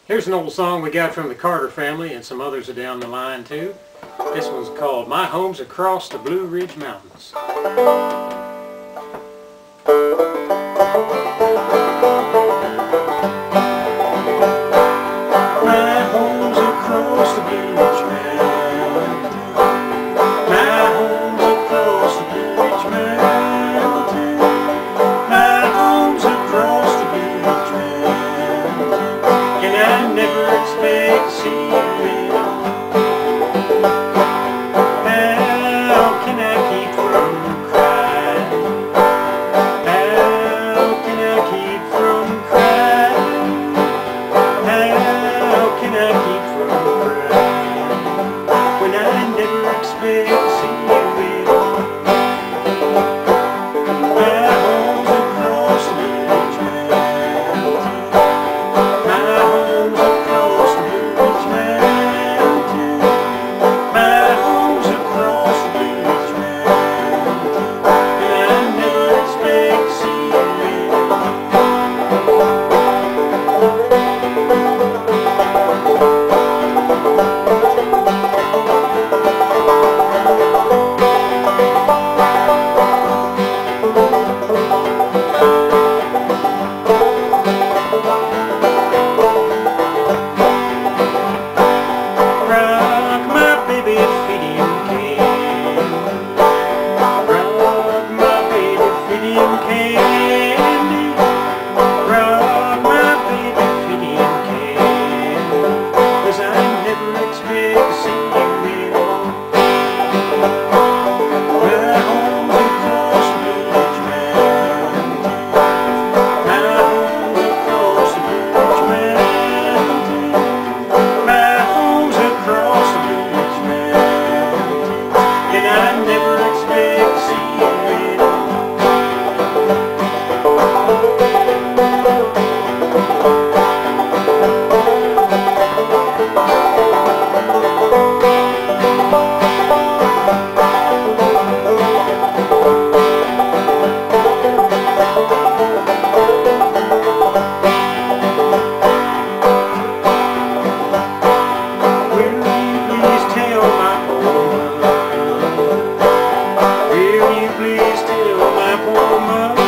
Here's an old song we got from the Carter family, and some others are down the line too. This one's called My Home's Across the Blue Ridge Mountains. My home's across the Blue Ridge Mountains. My home's across the Blue Ridge Mountains. My home's across the Blue Ridge Mountains. And I never expect to see you later. How can I keep from crying? How can I keep from crying? How can I keep from crying when I never expect to see you later? My home's across the Blue Ridge Mountains. My home's across the Blue Ridge Mountains. My home's across the Blue Ridge Mountains. And I never expect to see you later. Rock my baby feet him candy. Rock my baby feet him candy. Rock my baby feet him candy. 'Cause I never expect to see you later. My home's across the Blue Ridge Mountains. My home's across the Blue Ridge Mountains. My home's across the Blue Ridge Mountains. And I never expect to see you later. Will you please tell my poor mother? Will you please tell my poor mother?